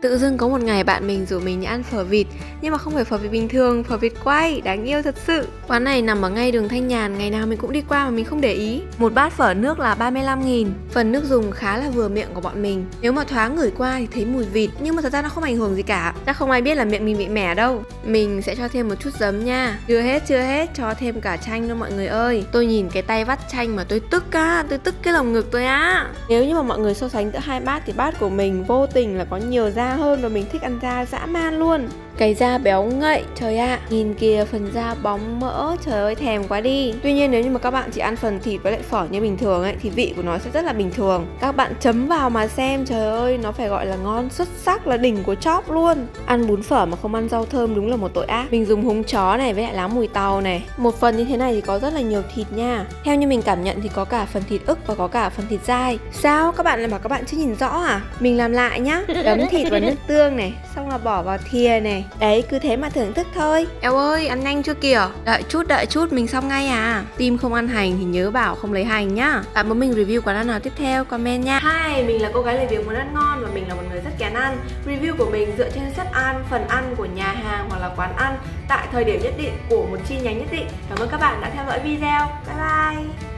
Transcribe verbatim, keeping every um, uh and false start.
Tự dưng có một ngày bạn mình rủ mình đi ăn phở vịt, nhưng mà không phải phở vịt bình thường, phở vịt quay, đáng yêu thật sự. Quán này nằm ở ngay đường Thanh Nhàn, ngày nào mình cũng đi qua mà mình không để ý. Một bát phở nước là ba mươi lăm nghìn. Phần nước dùng khá là vừa miệng của bọn mình. Nếu mà thoáng ngửi qua thì thấy mùi vịt, nhưng mà thật ra nó không ảnh hưởng gì cả. Chắc không ai biết là miệng mình bị mẻ đâu. Mình sẽ cho thêm một chút giấm nha. Chưa hết chưa hết, cho thêm cả chanh đâu mọi người ơi. Tôi nhìn cái tay vắt chanh mà tôi tức á, tôi tức cái lồng ngực tôi á. Nếu như mà mọi người so sánh giữa hai bát thì bát của mình vô tình là có nhiều da hơn và mình thích ăn da dã man luôn. Cái da béo ngậy, trời ạ. À, nhìn kìa, phần da bóng mỡ, trời ơi thèm quá đi. Tuy nhiên nếu như mà các bạn chỉ ăn phần thịt với lại phở như bình thường ấy thì vị của nó sẽ rất là bình thường. Các bạn chấm vào mà xem, trời ơi, nó phải gọi là ngon xuất sắc, là đỉnh của chóp luôn. Ăn bún phở mà không ăn rau thơm đúng là một tội ác. Mình dùng húng chó này với lại lá mùi tàu này. Một phần như thế này thì có rất là nhiều thịt nha. Theo như mình cảm nhận thì có cả phần thịt ức và có cả phần thịt dai. Sao? Các bạn lại bảo các bạn chưa nhìn rõ à? Mình làm lại nhá. Đấm thịt vào nước tương này, xong là bỏ vào thìa này. Đấy, cứ thế mà thưởng thức thôi. Eo ơi, ăn nhanh chưa kìa. Đợi chút, đợi chút, mình xong ngay à. Team không ăn hành thì nhớ bảo không lấy hành nhá. Bạn muốn mình review quán ăn nào tiếp theo, comment nha. Hi, mình là cô gái review món ăn ngon và mình là một người rất kén ăn. Review của mình dựa trên set ăn, phần ăn của nhà hàng hoặc là quán ăn tại thời điểm nhất định của một chi nhánh nhất định. Cảm ơn các bạn đã theo dõi video. Bye bye.